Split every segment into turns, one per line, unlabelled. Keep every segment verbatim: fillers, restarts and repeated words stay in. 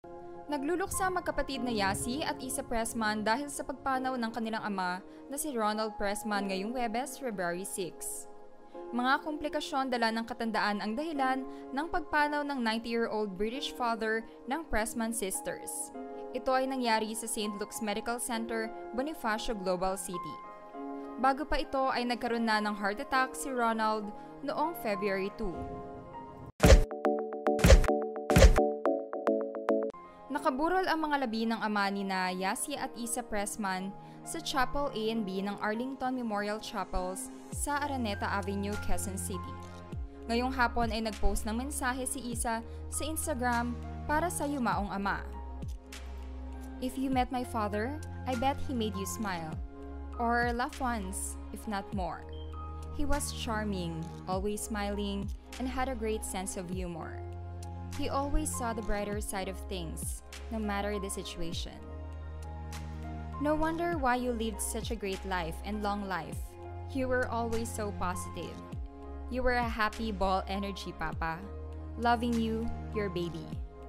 Nagluluksa magkapatid na Yasi at Isa Pressman dahil sa pagpanaw ng kanilang ama na si Ronald Pressman ngayong Huwebes, February sixth. Mga komplikasyon dala ng katandaan ang dahilan ng pagpanaw ng ninety-year-old British father ng Pressman sisters. Ito ay nangyari sa Saint Luke's Medical Center, Bonifacio, Global City. Bago pa ito ay nagkaroon na ng heart attack si Ronald noong February second. Nakaburol ang mga labi ng ama ni na Yasi at Isa Pressman sa Chapel A and B ng Arlington Memorial Chapels sa Araneta Avenue, Quezon City. Ngayong hapon ay nagpost ng mensahe si Isa sa Instagram para sa yumaong ama. "If you met my father, I bet he made you smile. Or laugh once, if not more. He was charming, always smiling, and had a great sense of humor. He always saw the brighter side of things, no matter the situation. No wonder why you lived such a great life and long life. You were always so positive. You were a happy ball energy, Papa. Loving you, your baby."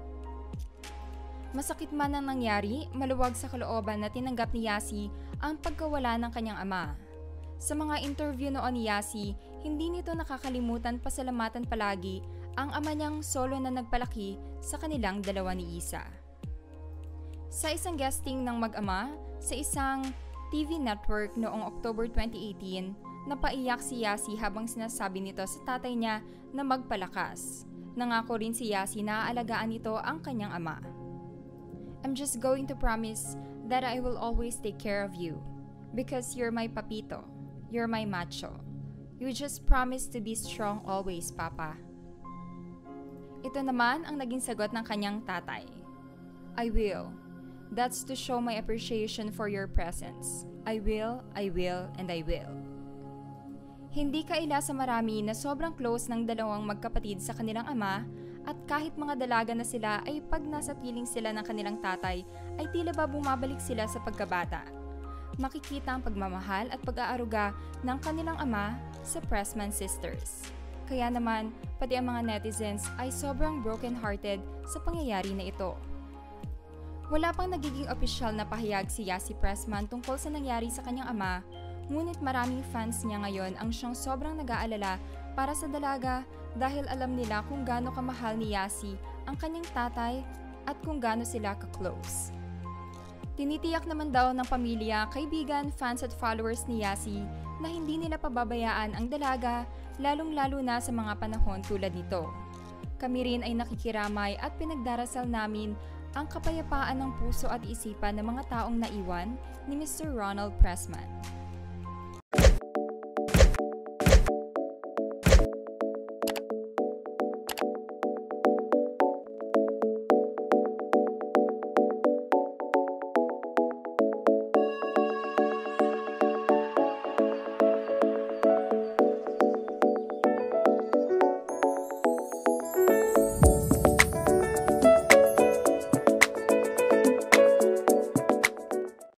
Masakit man ang nangyari, maluwag sa kalooban na tinanggap ni Yasi ang pagkawala ng kanyang ama. Sa mga interview noon ni Yasi, hindi nito nakakalimutan pasalamatan palagi ang ama niyang solo na nagpalaki sa kanilang dalawa ni Isa. Sa isang guesting ng mag-ama sa isang T V network noong October twenty eighteen, napaiyak si Yasi habang sinasabi nito sa tatay niya na magpalakas. Nangako rin si Yasi na aalagaan nito ang kanyang ama. "I'm just going to promise that I will always take care of you because you're my papito, you're my macho. You just promise to be strong always, Papa." Ito naman ang naging sagot ng kanyang tatay. "I will. That's to show my appreciation for your presence. I will, I will, and I will." Hindi kaila sa marami na sobrang close ng dalawang magkapatid sa kanilang ama at kahit mga dalaga na sila ay pag nasa piling sila ng kanilang tatay ay tila ba bumabalik sila sa pagkabata. Makikita ang pagmamahal at pag-aaruga ng kanilang ama sa Pressman sisters. Kaya naman, pati ang mga netizens ay sobrang broken-hearted sa pangyayari na ito. Wala pang nagiging opisyal na pahayag si Yasi Pressman tungkol sa nangyari sa kanyang ama, ngunit maraming fans niya ngayon ang siyang sobrang nag-aalala para sa dalaga dahil alam nila kung gaano kamahal ni Yasi ang kanyang tatay at kung gaano sila ka-close. Tinitiyak naman daw ng pamilya, kaibigan, fans at followers ni Yasi na hindi nila pababayaan ang dalaga, lalong-lalo na sa mga panahon tulad nito. Kami rin ay nakikiramay at pinagdarasal namin ang kapayapaan ng puso at isipan ng mga taong naiwan ni Mister Ronald Pressman.